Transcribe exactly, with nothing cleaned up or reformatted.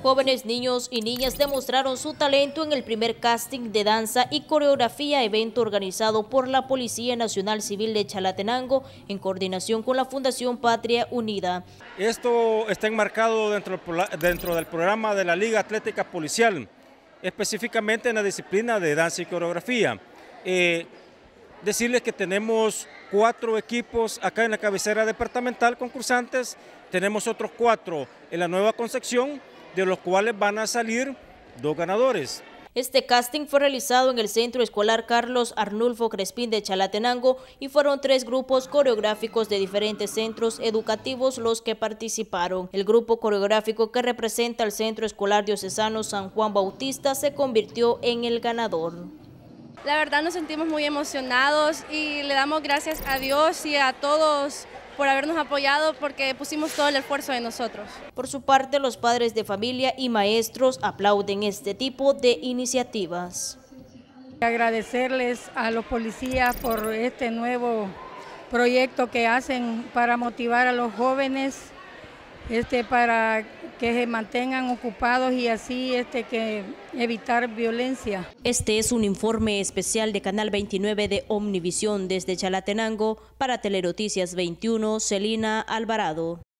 Jóvenes niños y niñas demostraron su talento en el primer casting de danza y coreografía, evento organizado por la Policía Nacional Civil de Chalatenango en coordinación con la Fundación Patria Unida. Esto está enmarcado dentro, dentro del programa de la Liga Atlética Policial, específicamente en la disciplina de danza y coreografía. Eh, decirles que tenemos cuatro equipos acá en la cabecera departamental concursantes, tenemos otros cuatro en la Nueva Concepción, de los cuales van a salir dos ganadores. Este casting fue realizado en el Centro Escolar Carlos Arnulfo Crespín de Chalatenango y fueron tres grupos coreográficos de diferentes centros educativos los que participaron. El grupo coreográfico que representa al Centro Escolar Diocesano San Juan Bautista se convirtió en el ganador. La verdad nos sentimos muy emocionados y le damos gracias a Dios y a todos por habernos apoyado porque pusimos todo el esfuerzo de nosotros. Por su parte, los padres de familia y maestros aplauden este tipo de iniciativas. Agradecerles a los policías por este nuevo proyecto que hacen para motivar a los jóvenes, este, para que se mantengan ocupados y así este, que evitar violencia. Este es un informe especial de Canal veintinueve de Omnivisión desde Chalatenango para Telenoticias veintiuno, Celina Alvarado.